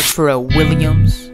Metro Williams.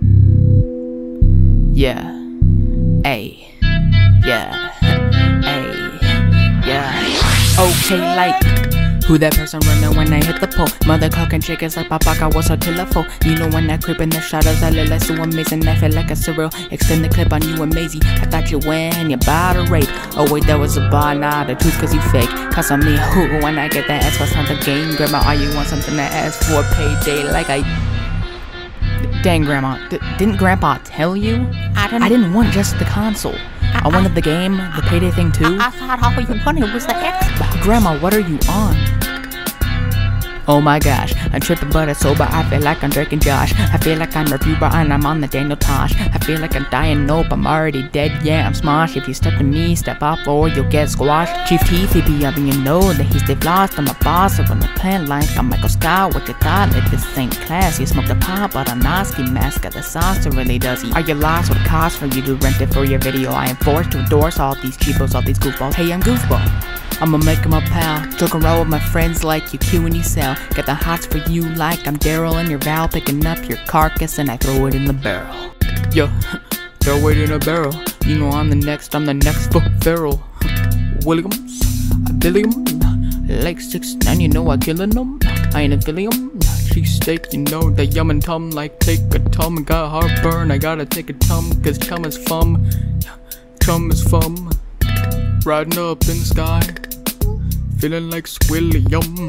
Yeah. Ay. Yeah. Ay. Yeah. Okay, like who that person running when I hit the pole? Mother clocking chickens like Papaka was her telephone. You know when I creep in the shadows, I look like so amazing. I feel like a serial. Extend the clip on you and Maisie. I thought you win, you're about to rape. Oh wait, that was a bar, nah, the truth cause you fake. Cause on me, who when I get that ass, what's not the game? Grandma, are you want something to ask for payday? Like dang, Grandma, didn't Grandpa tell you? I didn't want just the console. I wanted the game, the payday thing too. I thought all you wanted was the Xbox. Grandma, what are you on? Oh my gosh, I'm tripping but it's sober. I feel like I'm drinking Josh. I feel like I'm Refuber and I'm on the Daniel Tosh. I feel like I'm dying, nope, I'm already dead. Yeah, I'm smosh. If you step to me, step off or you'll get squashed. Chief T, CP, you know that he's they've lost. I'm a boss, I run the plant like I'm Michael Scott. What you thought? Like this ain't class. You smoke the pot, but I'm not ski mask. Got the sauce, it really does he? Are you lost? What it costs for you to rent it for your video? I am forced to endorse all these cheapos, all these goofballs. Hey, I'm Goofball. I'ma make him a pal. Joke around with my friends like you Q and you sell. Got the hots for you like I'm Daryl and your Val. Picking up your carcass and I throw it in the barrel. Yo, throw it in a barrel. You know I'm the next for Farrell. Williams, William, like 6'9", you know I killin' them. I ain't a William. Cheesesteak, you know that yum and tum. Like take a tum, got heartburn. I gotta take a tum, cause chum is fun. Chum is fun. Riding up in the sky, feeling like Swilliam.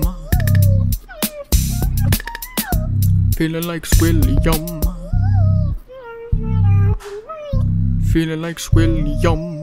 Feeling like Swilliam. Feeling like Swilliam.